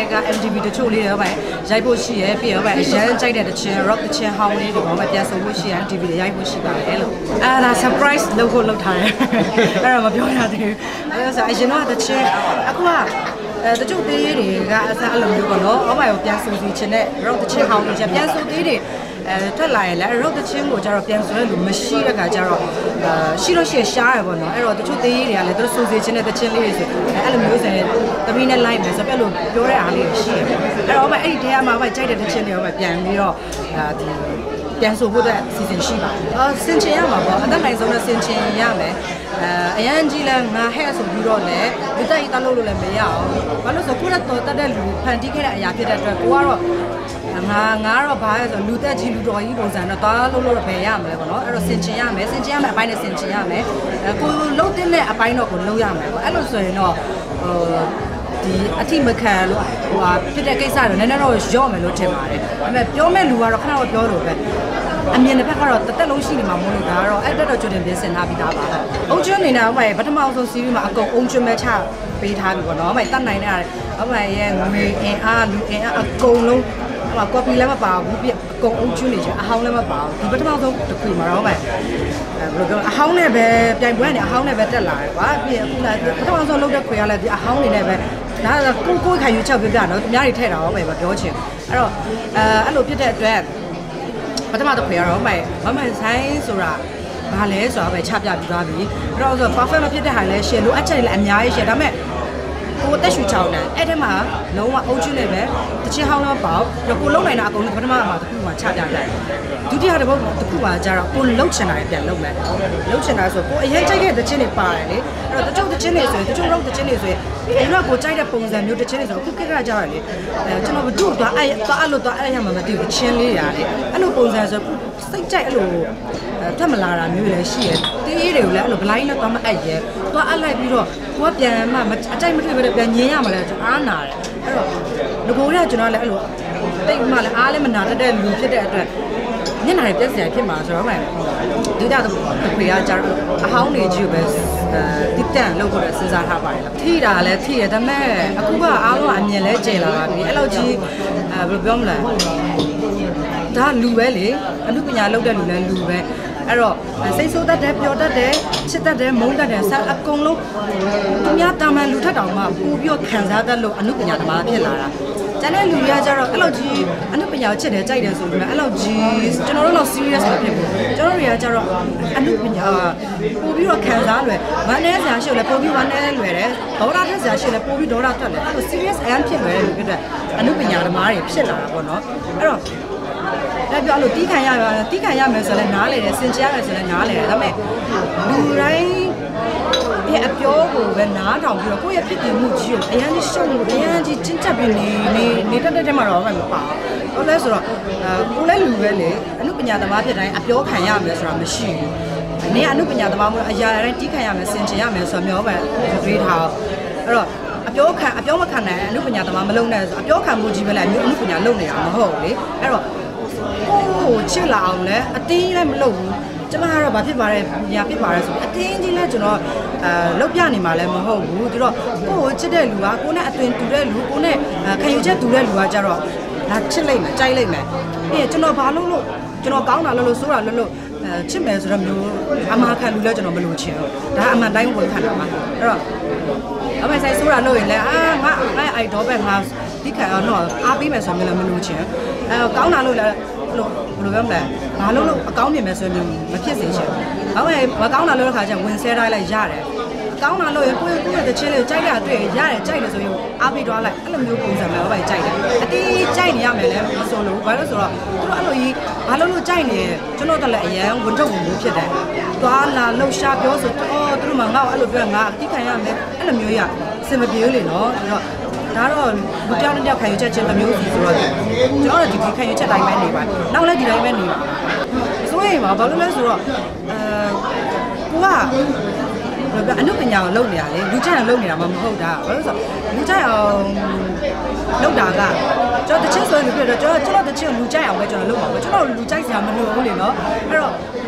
က MTV တချို့လေးတွေပဲရိုက်ဖို့ရှိရပြီးတော့ပဲအရန်ကြိုက်တဲ့တချင် rock တချင်ဟောင်းလေးတွေပဲပြန်ဆိုဖို့ရှိရ MTV တွေရိုက်ဖို့ရှိပါတယ်လို့အဲ့ဒါ surprise လုပ်ဖို့လုပ်ထားတယ်အဲ့တော့မပြောရသေးဘူးအဲ့ဒါဆိုအရင်တော့တချင်အခုကတချို့သေးတွေကအစားအဲ့လိုမျိုးပေါ့နော်အောက်မှာပြန်ဆိုစီချင်တဲ့ rock တချင်ဟောင်းတွေပြန်ဆိုသေးတွေထွက်လာရင်လည်း rock တချင်းကိုကျတော့ပြန်ဆိုတဲ့လူမရှိတဲ့ခါကျတော့ရှိလို့ရှိရရှားရပေါ့နော်အဲ့တော့တချို့သေးတွေကလည်းသူတို့ဆိုစီချင်းတဲ့တချင်းလေးတွေဆိုအဲ့လိုမျိုးဆိုရင်သမီးနဲ့ live မယ်ဆိုပြလို့ပြောတဲ့အားလေးရှိရပေါ့အဲ့တော့အဲ့ဒီတဲမှာပဲကြိုက်တဲ့တချင်းတွေပဲပြန်ပြီးတော့ဒီပြန်ဆိုဖို့တဲ့ season ရှိပါတယ်စင်ချင်ရမှာပေါ့အသက်နိုင်ဆုံးနဲ့စင်ချင်ရမယ်အရန်ကြီးလဲငါဟဲ့ဆိုပြီးတော့လည်းဒီတိုက်တလို့လည်းမရအောင်ဘာလို့ဆိုကိုရတော်တက်တဲ့လူဖန်တီးခဲ့တဲ့အရာဖြစ်တဲ့အတွက်ကိုကတော့ငါတော့ဘာလဲဆိုလူတက်ကြီးလူတော်ကြီးပုံစံတော့တားလို့ပဲရမှာလေပေါ့နော်အဲ့တော့စင်ချင်ရမယ်စင်ချင်ရမယ်အပိုင်းနဲ့စင်ချင်ရမယ်ကိုလုံးတင်တဲ့အပိုင်းတော့ကိုလုံးရမယ်ပေါ့အဲ့လိုဆိုရင်တော့ဒီအထိမခံလို့ဟိုဟာဖြစ်တဲ့ကိစ္စတော့နည်းနည်းတော့ရော့မယ်လို့ထင်ပါတယ်ဒါပေမဲ့ပြောမဲ့လူကတော့ခဏတော့ပြောလို့ပဲအမြင်တစ်ဖက်ကတော့တစ်သက်လုံးရှိနေမှာမဟုတ်လို့ဒါကတော့အဲ့တက်တော့ကြိုတင်ပြင်ဆင်ထားပြီးသားပါအုံကျွန်းနေနေဟိုပထမဆုံးစီးရီးမှာအကုန်အုံကျွန်းမဲ့ချပေးထားပြီပေါ့နော်ဟိုတတ်နိုင်တဲ့ဟိုရဲ့ငွေအင်အားလူအင်အားအကုန်လုံးဟိုကော်ပီလည်းမပါဘူးပြအကုန်အုံကျွန်းနေချင်အဟောင်းလည်းမပါဘူးဒီပထမဆုံးတစ်ခုမှာတော့ဘယ်လိုပြောအဟောင်းနဲ့ပဲပြိုင်ပွဲနဲ့အဟောင်းနဲ့ပဲတက်လာတယ်ကွာပြီးအခုလာပထမဆုံးလုပ်တဲ့ခွေရလဲဒီအဟောင်းနေနဲ့ပဲဒါကကိုခံယူချက်ပြပြနော်သူများတွေထည့်တာတော့ပဲပြောချင်အဲ့တော့အဲ့လိုဖြစ်တဲ့အတွက်ပထမတစ်ခွေကတော့မဆိုင်ဆိုတာဘာလဲဆိုတာပဲချပြပြီးသွားပြီအဲ့တော့ဆို perfect မဖြစ်တဲ့ဟာလဲရှယ်လိုအပ်ချက်တွေလည်းအများကြီးရှယ်ဒါပေမဲ့ကိုတက်ရှူချောင်းတယ်အဲ့ထဲမှာလုံးဝအုပ်ချုပ်နေပဲတချင်းဟောင်းတော့ပေါ့ကိုလုံးနိုင်တာအကုန်လုံးပထမမှာတစ်ခုမှချပြလိုက်ဒုတိယတစ်ပုတ်တစ်ခုမှကျတော့ကိုလှုပ်ချင်တာပြန်လှုပ်မယ်လှုပ်ချင်တာဆိုကိုအရင်ကြိုက်တဲ့တချင်းတွေပါတယ်လေအဲ့တော့တချို့တချင်းတွေဆိုရင်တချို့ rock တချင်းတွေဆိုရင်အဲ့တော့ကိုကြိုက်တဲ့ပုံစံမျိုးတချင်းတွေဆိုအခုခက်ကကြရတယ်လေကျွန်တော်တို့သွားအဲ့လိုသွားအဲ့ရမှာမသိဘူးချင်းလေးရတယ်အဲ့လိုပုံစံဆိုစိတ်ကြိုက်အဲ့လိုထွက်မလာတာမျိုးလည်းရှိတယ်တေးတွေကိုလည်းအဲ့လို blind နဲ့သွားမအပ်ရဲသွားအပ်လိုက်ပြီးတော့ကိုကပြန်မှအကြိုက်မတွေ့ပဲပြန်ညင်းရမှာလဲအားနာတယ်အဲ့တော့ငကိုရကျွန်တော်လည်းအဲ့လိုတိတ်မှလည်းအားလည်းမနာတတ်တဲ့လူဖြစ်တဲ့အတွက်ညနေပြက်စရာဖြစ်မှာဆိုတော့မှဒီတာခွေကကြတော့အဟောင်းနေကြီးပဲတိတန့်လောက်ဖို့စဉ်းစားထားပါတယ်လားထိတာလည်းထိတယ်ဒါပေမဲ့အခုကအားလုံးအမြင်လဲကျင်လာပါပြီအဲ့လိုကြီးဘယ်လိုပြောမလဲဒါလူပဲလေအမှုပညာလုပ်တဲ့လူလည်းလူပဲအဲ့တော့စိတ်ဆိုးတတ်တယ်ပျော်တတ်တယ်ချစ်တတ်တယ်မုန်းတတ်တယ်စအကုန်လုံးသူများတာမန်လူထက်တောင်မှပို့ပြီးခံစားတတ်လို့အမှုပညာသမားဖြစ်လာတာကျန်တဲ့လူတွေကကြတော့အဲ့လိုကြီးအမှုပညာချစ်တယ်ကြိုက်တယ်ဆိုပြီးမှအဲ့လိုကြီးကျွန်တော်တို့တော့ serious မဖြစ်ဘူးကျွန်တော်တွေကကြတော့အမှုပညာပို့ပြီးတော့ခံစားလွယ်ဝမ်းနည်းစရာရှိလဲပို့ပြီးဝမ်းနည်းလွယ်တယ်ဒေါသထွက်စရာရှိလဲပို့ပြီးဒေါသထွက်တယ်အဲ့လို serious အရန်ဖြစ်လွယ်တယ်လို့ဖြစ်တဲ့အမှုပညာသမားတွေဖြစ်လာတာပေါ့နော်အဲ့တော့ဒါပြောလို့တီးခံရမယ်ဆိုလည်းနားလေတယ်စင်ကြရမယ်ဆိုလည်းနားလေတယ်ဒါပေမဲ့လူတိုင်းရဲ့အပြောကိုပဲနားထောင်ပြီးတော့ကိုယ့်ရဲ့ဖြစ်တည်မှုကြီးကိုအရန်ကြီးရှုံလို့အရန်ကြီးကျဉ်ကျပ်ပြီးနေတတ်တဲ့မှာတော့မပါဘူးလဲဆိုတော့ကိုလည်းလူပဲလေအမှုပညာသမားဖြစ်တိုင်းအပြောခံရမယ်ဆိုတာမရှိဘူးနင်ကအမှုပညာသမားမို့အရာတိုင်းတီးခံရမယ်စင်ကြရမယ်ဆိုတော့မျိုးပဲတွေးထားအဲ့တော့အပြောမခံနိုင်အမှုပညာသမားမလုံးနဲ့ဆိုအပြောခံမှုကြီးပဲလေအမှုပညာလုံးနေတာမဟုတ်ဘူးလေအဲ့တော့ကိုချစ်လာအောင်လဲအတင်းလည်းမလုပ်ဘူးကျမကတော့ဘာဖြစ်ပါလဲညာဖြစ်ပါလဲဆိုပြီးအတင်းကြီးလဲကျွန်တော်လောက်ပြနေမှာလည်းမဟုတ်ဘူးသူတော့ကိုကိုချစ်တဲ့လူကကိုနဲ့အသွင်တူတဲ့လူကိုနဲ့ခံယူချက်တူတဲ့လူကကြတော့ဒါချစ်လိုက်မယ်ကြိုက်လိုက်မယ်ပြီးရင်ကျွန်တော်ဘာလို့ကျွန်တော်ကောင်းတာလို့ဆိုးတာလို့ချစ်မယ်ဆိုတော့မျိုးအမှားခံလူလဲကျွန်တော်မလို့ချင်ဘူးဒါအမှန်တိုင်းဝင်ခံတာပါအဲ့တော့အမေဆိုင်ဆိုးတာလို့ရင်လဲငါအိုက်တော့ပဲငါဒီခံတော့အားပေးမယ်ဆိုမျိုးလည်းမလို့ချင်ကောင်းတာလို့လည်းဘယ်လိုပြောမလဲဘာလို့အကောင်းမြင်မယ်ဆိုရင်မဖြစ်စေချင်ဘူးဘာမှမကောင်းတာလို့တဲ့ခါကျဝင်ဆဲတိုင်းလိုက်ရတယ်ကောင်းတာလို့ရင်ကိုယ့်ရဲ့တချင်းလေးကိုကြိုက်တာတွေ့ရတယ်ကြိုက်တယ်ဆိုရင်အားပေးသွားလိုက်အဲ့လိုမျိုးပုံစံမျိုးပဲကြိုက်တယ်အတီးကြိုက်နေရမယ်လဲမဆိုလို့ဘာလို့ဆိုတော့သူတို့အဲ့လိုကြီးဘာလို့ကြိုက်နေကျွန်တော်တို့လည်းအရန်ဝန်ထုတ်ဝန်မှုဖြစ်တယ်သွားလာလှုပ်ရှားပြောဆိုသူတို့မှငါ့ကိုအဲ့လိုပြောငါအတီးခံရမယ်အဲ့လိုမျိုးရစင်မပြေဘူးလေနော်ဆိုတော့ဒါတော့လူပြောင်းတစ်ယောက်ခံယူချက်ချင်းတစ်မျိုးစီဆိုတော့ကျွန်တော်တို့ဒီခံယူချက်တိုင်းပဲနေပါနောက်လည်းဒီတိုင်းပဲနေပါဆိုရင်ဘာလို့လဲဆိုတော့ကိုကအနုပညာကိုလုပ်နေရလေလူကြိုက်အောင်လုပ်နေတာမှမဟုတ်တာဘာလို့ဆိုလူကြိုက်အောင်လုပ်တာကကျွန်တော်တချင်းဆိုရင်ပြတော့ကျွန်တော်တချင်းလူကြိုက်အောင်ပဲကျွန်တော်လုပ်ပါဘူးကျွန်တော်လူကြိုက်စရာမလိုဘူးလေနော်အဲ့တော့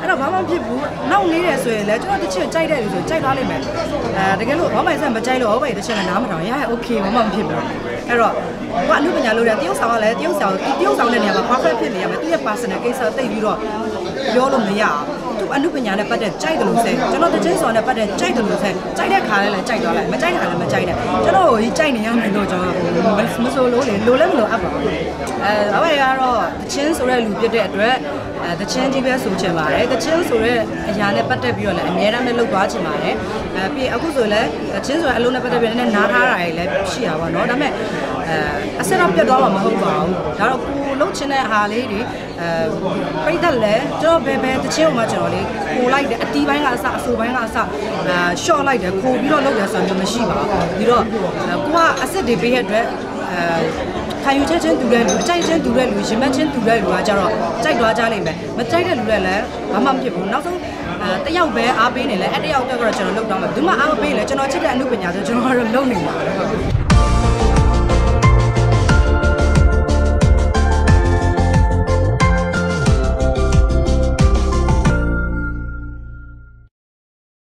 အဲ့တော့ဘာမှဖြစ်ဘူးနောက်နေတယ်ဆိုရင်လည်းကျွန်တော်တချင်ကြိုက်တယ်လို့ဆိုကြိုက်သွားလိမ့်မယ်တကယ်လို့ဘောပိုင်ဆက်မကြိုက်လို့ဘောပိုင်တချင်လည်းနားမထောင်ရโอเคဘာမှမဖြစ်ဘူးအဲ့တော့ဘာအမှုပညာလို့လဲတရုတ်ဆောင်ကလည်းတရုတ်ဆောင်တဲ့နေရာမှာ perfect ဖြစ်နေရမယ်သူရဲ့ personal ကိစ္စတိတ်ပြီးတော့ပြောလို့မရဘူးသူအမှုပညာနဲ့ပတ်သက်ကြိုက်တယ်လို့ဆိုကျွန်တော်တချင်းဆောင်နဲ့ပတ်သက်ကြိုက်တယ်လို့ဆိုကြိုက်တဲ့ခါလည်းကြိုက်သွားလိုက်မကြိုက်တဲ့ခါလည်းမကြိုက်နဲ့ကျွန်တော်ကိုကြီးကြိုက်နေရမယ်လို့ကျွန်တော်မဆိုလို့လေလိုလည်းမလိုအပ်ပါဘူးဘာပဲကတော့တချင်းဆိုတဲ့လူဖြစ်တဲ့အတွက်တချင်းကြီးပဲဆိုချင်ပါတယ်တချင်းဆိုတဲ့အရာနဲ့ပတ်သက်ပြီးတော့လည်းအများအားနဲ့လှုပ်သွားချင်ပါတယ်ပြီးအခုဆိုလည်းတချင်းဆိုတဲ့အလုံးနဲ့ပတ်သက်ပြီးလည်းနားထားတာတွေလည်းရှိတာပါเนาะဒါပေမဲ့အဆက်တော့ပြတ်သွားမှာမဟုတ်ပါဘူးဒါတော့ကိုလှုပ်ချင်တဲ့ဟာလေးတွေပြိတ္တလည်းကျွန်တော်ဘယ်တချင်းမှကျွန်တော်လေးကိုလိုက်တယ်အတီးပိုင်းကအစအဆိုပိုင်းကအစရှော့လိုက်တယ်ခိုးပြီးတော့လုပ်ရဆိုတော့မရှိပါဘူးပြီးတော့ကိုကအစစ်တွေပေးရတဲ့ခံယူချက်ချင်းတူတဲ့လူအကြိုက်ချင်းတူတဲ့လူရင်မချင်းတူတဲ့လူကကြတော့ကြိုက်သွားကြလိမ့်မယ်မကြိုက်တဲ့လူတွေလည်းဘာမှမဖြစ်ဘူးနောက်ဆုံးတယောက်ပဲအားပေးနေလဲအဲ့တယောက်တက်ကတော့ကျွန်တော်လုပ်တော့မှာဘယ်သူမှအားမပေးလဲကျွန်တော်ချစ်တဲ့အမှုပညာဆိုကျွန်တော်ကတော့လုပ်နေမှာ